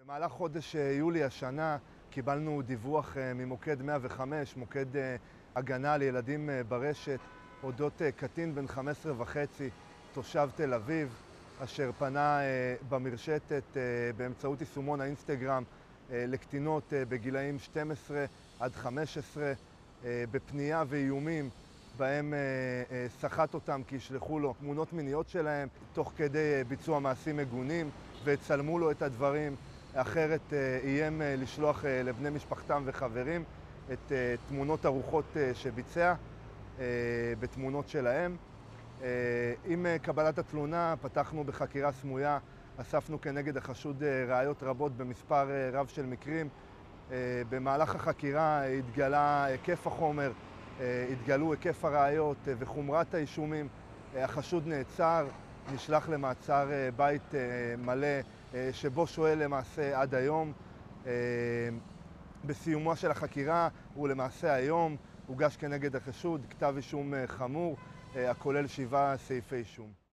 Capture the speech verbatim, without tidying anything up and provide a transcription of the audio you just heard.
במהלך חודש יולי השנה קיבלנו דיווח ממוקד מאה וחמש, מוקד הגנה לילדים ברשת, אודות קטין בן חמש עשרה וחצי, תושב תל אביב, אשר פנה במרשתת באמצעות יישומון האינסטגרם לקטינות בגילאים שתים עשרה עד חמש עשרה, בפנייה ואיומים בהם סחט אותם כי ישלחו לו תמונות מיניות שלהם תוך כדי ביצוע מעשים מגונים והצלמו לו את הדברים. אחרת איים לשלוח לבני משפחתם וחברים את תמונות ארוחות שביצע בתמונות שלהם. עם קבלת התלונה פתחנו בחקירה סמויה, אספנו כנגד החשוד ראיות רבות במספר רב של מקרים. במהלך החקירה התגלה היקף החומר, התגלו היקף הראיות וחומרת האישומים. החשוד נעצר, נשלח למעצר בית מלא שבו שוהה למעשה עד היום. בסיומה של החקירה ולמעשה היום הוגש כנגד החשוד כתב אישום חמור הכולל שבעה סעיפי אישום.